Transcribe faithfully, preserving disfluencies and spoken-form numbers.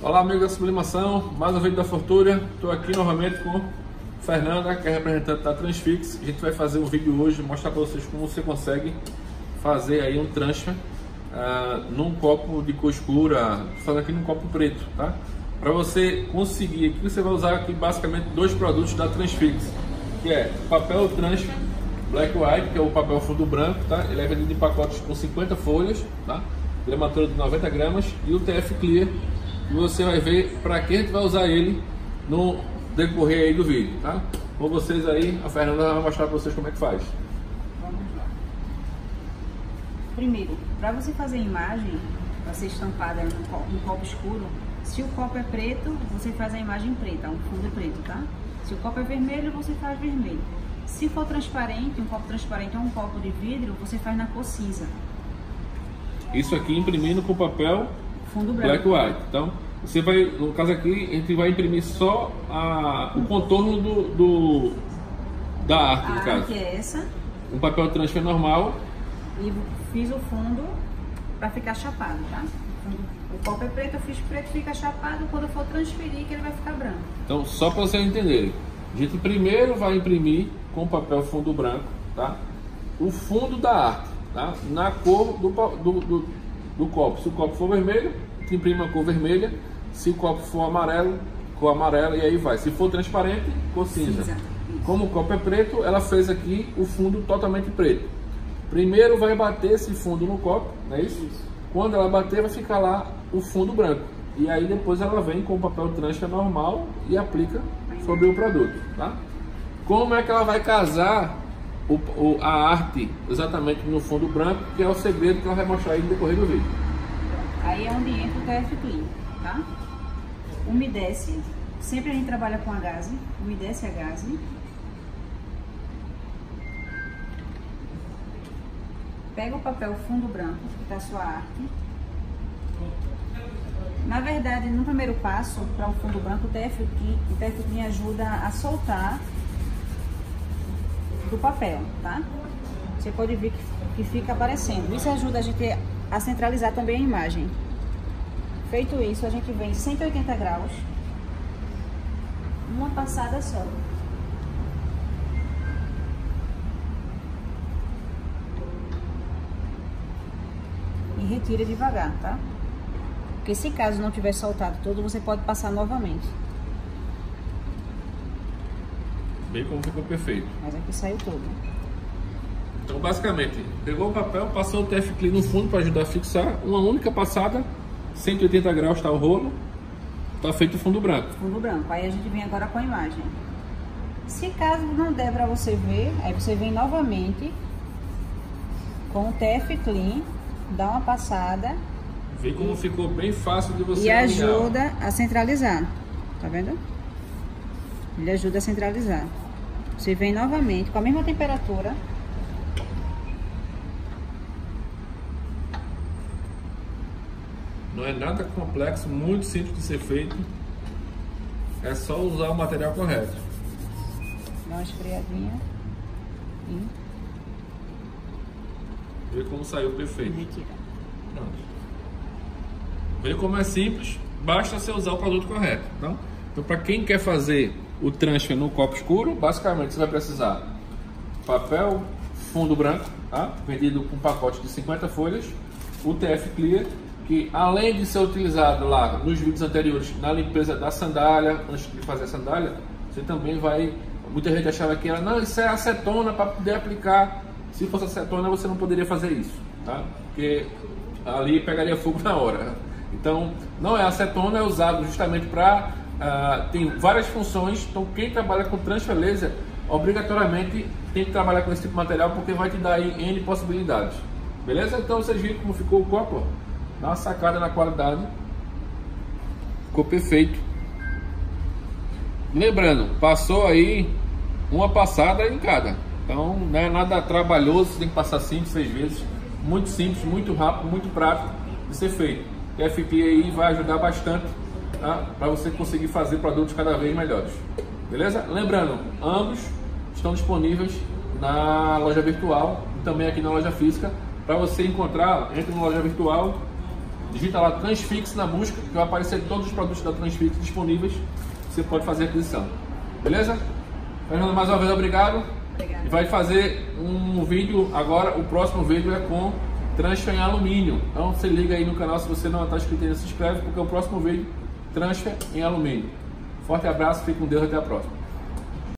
Olá, amigos da Sublimação, mais um vídeo da Fortuna. Estou aqui novamente com Fernanda, que é representante da Transfix. A gente vai fazer um vídeo hoje, mostrar para vocês como você consegue fazer aí um transfer uh, num copo de cor escura, fazendo aqui num copo preto, tá? Para você conseguir aqui, você vai usar aqui basicamente dois produtos da Transfix, que é o papel transfer Black White, que é o papel fundo branco, tá? Ele é vendido em pacotes com cinquenta folhas, tá? Gramatura de noventa gramas, e o T F Clear, e você vai ver para que a gente vai usar ele no decorrer aí do vídeo, tá? Com vocês aí, a Fernanda vai mostrar para vocês como é que faz. Vamos lá. Primeiro, para você fazer a imagem, para ser estampada no copo, no copo escuro, se o copo é preto, você faz a imagem preta, um fundo preto, tá? Se o copo é vermelho, você faz vermelho. Se for transparente, um copo transparente ou um copo de vidro, você faz na cor cinza. Isso aqui imprimindo com papel fundo branco. Black White. Então, você vai, no caso aqui, a gente vai imprimir só a, o contorno do, do da arte, no a caso. arte é essa. Um papel transfer normal. E fiz o fundo para ficar chapado, tá? O copo é preto, eu fiz preto, fica chapado. Quando eu for transferir, que ele vai ficar branco. Então, só para vocês entenderem, a gente primeiro vai imprimir com papel fundo branco, tá? O fundo da arte, tá? Na cor do, do, do, do copo. Se o copo for vermelho, te imprime a cor vermelha. Se o copo for amarelo, cor amarela, e aí vai. Se for transparente, cor cinza. cinza. Como o copo é preto, ela fez aqui o fundo totalmente preto. Primeiro vai bater esse fundo no copo, não é isso? isso. Quando ela bater, vai ficar lá o fundo branco. E aí depois ela vem com o papel transfer normal e aplica sobre o produto, tá? Como é que ela vai casar o, o, a arte exatamente no fundo branco, que é o segredo que ela vai mostrar aí no decorrer do vídeo. Aí é onde entra o T F Clean, tá? Umedece, sempre a gente trabalha com a gaze, umedece a gaze. Pega o papel fundo branco, que tá a sua arte. Na verdade, no primeiro passo, para o fundo branco, o T F Clean ajuda a soltar do papel, tá? Você pode ver que, que fica aparecendo. Isso ajuda a gente a centralizar também a imagem. Feito isso, a gente vem em cento e oitenta graus, uma passada só. E retira devagar, tá? Porque se caso não tiver soltado todo, você pode passar novamente. Bem como ficou perfeito. Mas aqui saiu todo. Então, basicamente, pegou o papel, passou o T F Clean no fundo para ajudar a fixar. Uma única passada, cento e oitenta graus está o rolo, está feito o fundo branco. Fundo branco. Aí a gente vem agora com a imagem. Se caso não der para você ver, aí você vem novamente com o T F Clean, dá uma passada. Vê como e, ficou bem fácil de você E ajuda a centralizar. Tá vendo? Ele ajuda a centralizar. Você vem novamente com a mesma temperatura. Não é nada complexo, muito simples de ser feito. É só usar o material correto. Dá uma esfriadinha. E... Vê como saiu perfeito. Retira. Pronto. Vê como é simples, basta você usar o produto correto. Então, então para quem quer fazer o transfer no copo escuro, basicamente você vai precisar papel fundo branco, tá? Vendido com pacote de cinquenta folhas, o T F Clear, que além de ser utilizado lá nos vídeos anteriores na limpeza da sandália, antes de fazer a sandália, você também vai... Muita gente achava que era, não, isso é acetona para poder aplicar. Se fosse acetona, você não poderia fazer isso, tá? Porque ali pegaria fogo na hora. Então, não é acetona, é usado justamente para... Uh, tem várias funções, então quem trabalha com transfer laser, obrigatoriamente tem que trabalhar com esse tipo de material, porque vai te dar aí N possibilidades. Beleza? Então vocês viram como ficou o copo? Dá uma sacada na qualidade. Ficou perfeito. Lembrando, passou aí uma passada em cada. Então não é nada trabalhoso, você tem que passar cinco, seis vezes. Muito simples, muito rápido, muito prático de ser feito. O T F Clear aí vai ajudar bastante, tá? Para você conseguir fazer produtos cada vez melhores. Beleza? Lembrando, ambos estão disponíveis na loja virtual e também aqui na loja física. Para você encontrar, entre na loja virtual, digita lá Transfix na busca, que vai aparecer todos os produtos da Transfix disponíveis, você pode fazer a aquisição. Beleza? Fernanda, mais uma vez obrigado. Obrigada. E vai fazer um vídeo agora, o próximo vídeo é com transfer em alumínio. Então se liga aí no canal, se você não está inscrito ainda, se inscreve, porque o próximo vídeo transfer em alumínio. Forte abraço, fique com Deus, até a próxima.